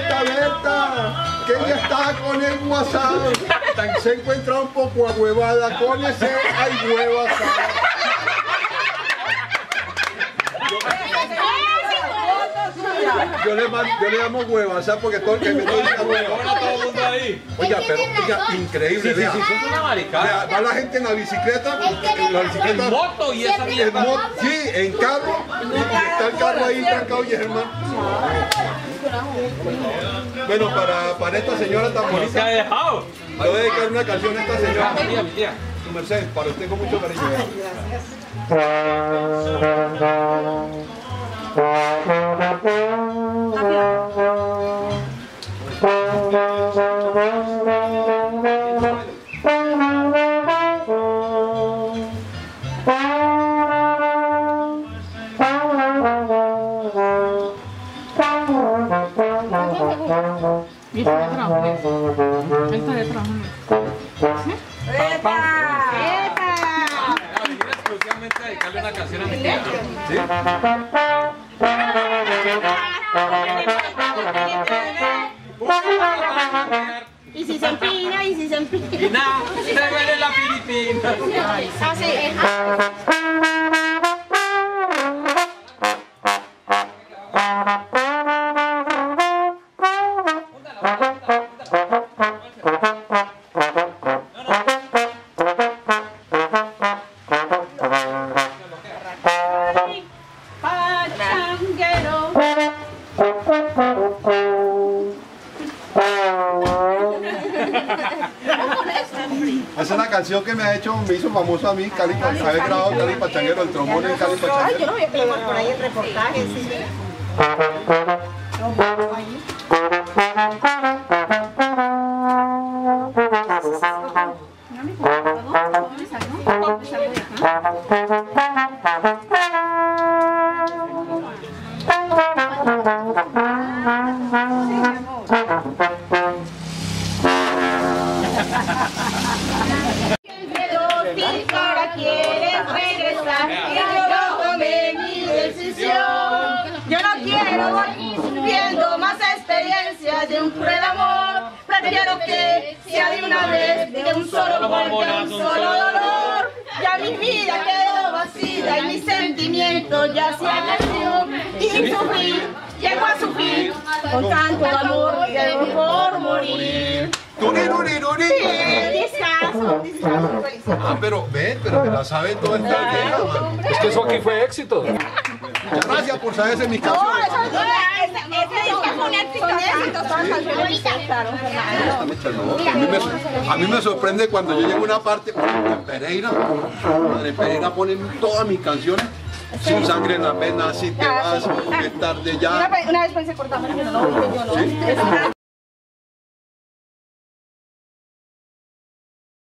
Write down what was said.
Berta, que ella está con el WhatsApp. Se encuentra un poco ahuevada con ese ay huevas. Yo le llamo huevas, ¿sabes? Porque todo el que me dice huevas. Todo el mundo ahí. Oiga, pero oiga, increíble. Sí, es una maricada. Va la gente en la bicicleta, En moto y esa mierda. sí, en carro, y está el carro ahí trancado y es hermano. Bueno, para esta señora tan Se ha bonita, dejado. le voy a dedicar una canción a esta señora. Mi tía. Su merced, para usted con mucho cariño. Y está detrás. Ahí está detrás. ¡Epa! Venir exclusivamente a dedicarle una canción a mi tía. ¿Sí? Y si se empina, y si se empina. Y nada, se duele la Filipina. Así. Pachanguero. Esa es la canción que me hizo famoso a mí, Cali, haber grabado Cali Pachanguero, el trombón en Cali Yo Pachanguero. no voy a pegar por ahí el reportaje, sí. Ahora quieres regresar y yo tomé mi decisión. Yo no quiero viendo más experiencias de un cruel amor. Prefiero que sea de una vez, de un solo golpe, un solo dolor. Ya mi vida quedó vacía y mis sentimientos ya se acació. Y sufrir, llego a sufrir con tanto amor que debo por morir. Discaso. Ah, pero que la sabe toda esta vieja, man. Es que eso aquí fue éxito. Muchas gracias por saberse mis No, canciones. eso no es un éxito. Todas las canciones claro. A mí me sorprende cuando yo llego a una parte, por ejemplo, en Pereira. En Pereira ponen todas mis canciones. Sin sangre en la pena, si te vas, es tarde ya. Una vez pensé cortarme, pero no, yo no.